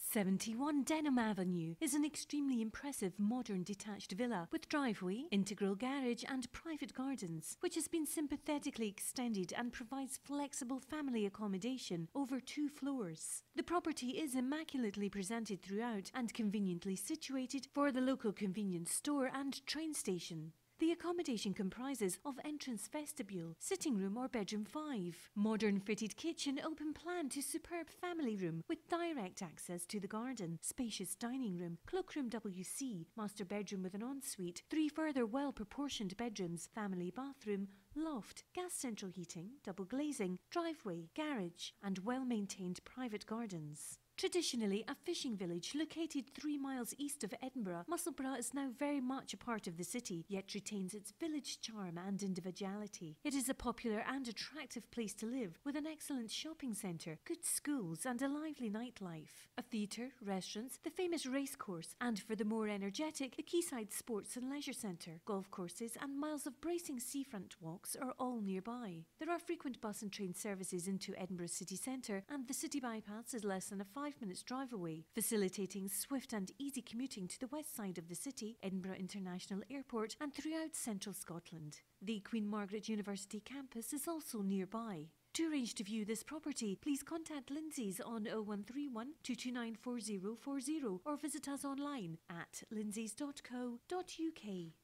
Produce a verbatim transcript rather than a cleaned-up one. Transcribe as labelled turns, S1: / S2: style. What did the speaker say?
S1: seventy-one Denham Avenue is an extremely impressive modern detached villa with driveway, integral garage and private gardens, which has been sympathetically extended and provides flexible family accommodation over two floors. The property is immaculately presented throughout and conveniently situated for the local convenience store and train station. The accommodation comprises of entrance vestibule, sitting room or bedroom five, modern fitted kitchen open plan to superb family room with direct access to the garden, spacious dining room, cloakroom W C, master bedroom with an ensuite, three further well-proportioned bedrooms, family bathroom, loft, gas central heating, double glazing, driveway, garage and well-maintained private gardens. Traditionally a fishing village located three miles east of Edinburgh, Musselburgh is now very much a part of the city, yet retains its village charm and individuality. It is a popular and attractive place to live, with an excellent shopping centre, good schools and a lively nightlife. A theatre, restaurants, the famous racecourse, and for the more energetic, the Quayside Sports and Leisure Centre, golf courses and miles of bracing seafront walks are all nearby. There are frequent bus and train services into Edinburgh city centre, and the city bypass is less than a five Five minutes drive away, facilitating swift and easy commuting to the west side of the city, Edinburgh International Airport and throughout central Scotland. The Queen Margaret University campus is also nearby. To arrange to view this property, please contact Lindsay's on oh one three one, two two nine four oh four oh or visit us online at lindsay's dot co dot uk.